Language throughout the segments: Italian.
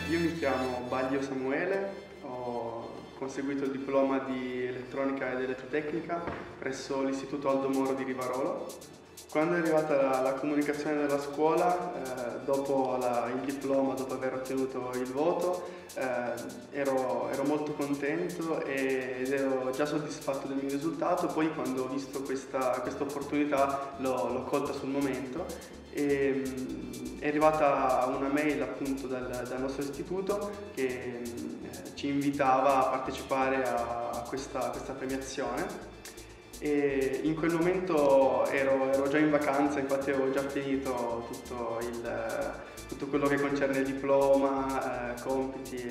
Io mi chiamo Baglio Samuele, ho conseguito il diploma di elettronica ed elettrotecnica presso l'Istituto Aldo Moro di Rivarolo. Quando è arrivata la comunicazione della scuola, dopo il diploma, dopo aver ottenuto il voto, ero molto contento ed ero già soddisfatto del mio risultato. Poi quando ho visto questa opportunità l'ho colta sul momento e è arrivata una mail appunto dal nostro istituto che ci invitava a partecipare a questa premiazione. E in quel momento ero già in vacanza, infatti avevo già finito tutto quello che concerne il diploma, compiti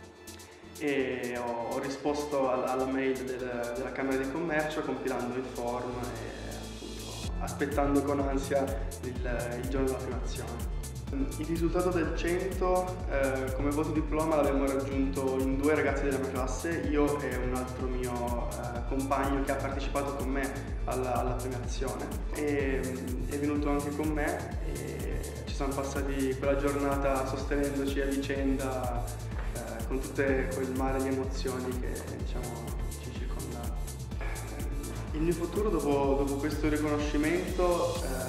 e ho risposto alla mail della Camera di Commercio compilando il form e appunto aspettando con ansia il giorno della premiazione. Il risultato del 100 come voto diploma l'abbiamo raggiunto in 2 ragazzi della mia classe, io e un altro mio compagno che ha partecipato con me alla premiazione e è venuto anche con me e ci siamo passati quella giornata sostenendoci a vicenda con tutte quel mare di emozioni che diciamo ci circondava. Il mio futuro dopo questo riconoscimento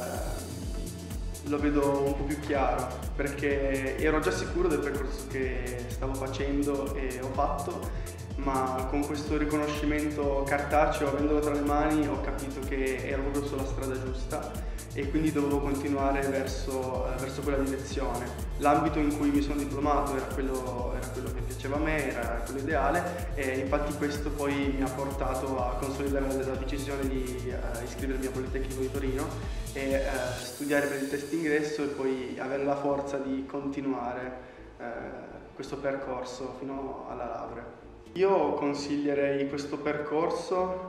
lo vedo un po' più chiaro perché ero già sicuro del percorso che stavo facendo e ho fatto, ma con questo riconoscimento cartaceo, avendolo tra le mani, ho capito che ero proprio sulla strada giusta e quindi dovevo continuare verso quella direzione. L'ambito in cui mi sono diplomato era quello che piaceva a me, era quello ideale e infatti questo poi mi ha portato a consolidare la decisione di iscrivermi al Politecnico di Torino e studiare per il test ingresso e poi avere la forza di continuare questo percorso fino alla laurea. Io consiglierei questo percorso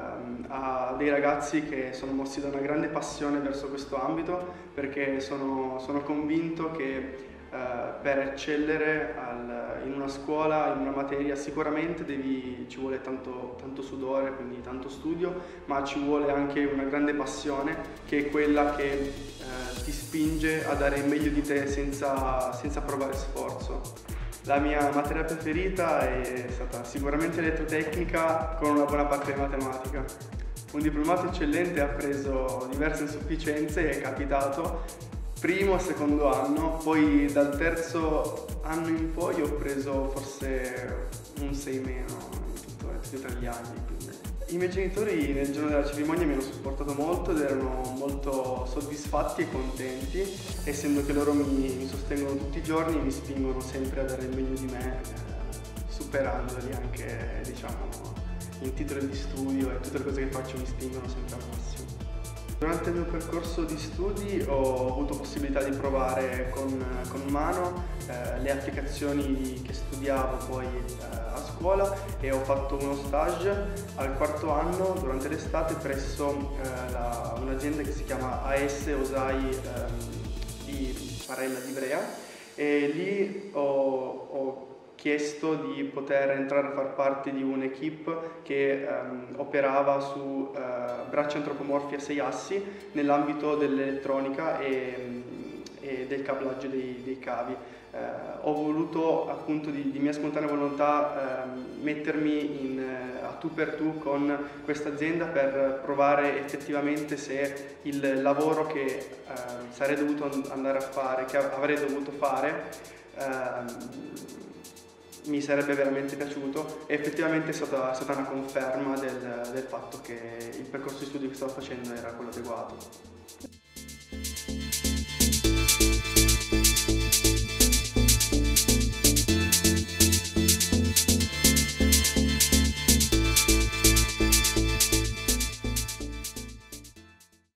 a dei ragazzi che sono mossi da una grande passione verso questo ambito perché sono convinto che per eccellere in una scuola, in una materia, sicuramente ci vuole tanto sudore, quindi tanto studio, ma ci vuole anche una grande passione che è quella che ti spinge a dare il meglio di te senza provare sforzo. La mia materia preferita è stata sicuramente elettrotecnica con una buona parte di matematica. Un diplomato eccellente ha preso diverse insufficienze e è capitato primo e secondo anno, poi dal terzo anno in poi ho preso forse un 6 meno in tutti gli anni. I miei genitori nel giorno della cerimonia mi hanno supportato molto ed erano molto soddisfatti e contenti, essendo che loro mi sostengono tutti i giorni e mi spingono sempre a dare il meglio di me, superandoli anche diciamo in titoli di studio e tutte le cose che faccio mi spingono sempre al massimo. Durante il mio percorso di studi ho avuto possibilità di provare con mano le applicazioni che studiavo poi a scuola e ho fatto uno stage al 4º anno durante l'estate presso un'azienda che si chiama AS Osai di Parella di Ivrea e lì ho chiesto di poter entrare a far parte di un'equipe che operava su bracci antropomorfi a 6 assi nell'ambito dell'elettronica e del cablaggio dei cavi. Ho voluto appunto di mia spontanea volontà mettermi a tu per tu con questa azienda per provare effettivamente se il lavoro che sarei dovuto andare a fare, che avrei dovuto fare, mi sarebbe veramente piaciuto e effettivamente è stata una conferma del fatto che il percorso di studio che stavo facendo era quello adeguato.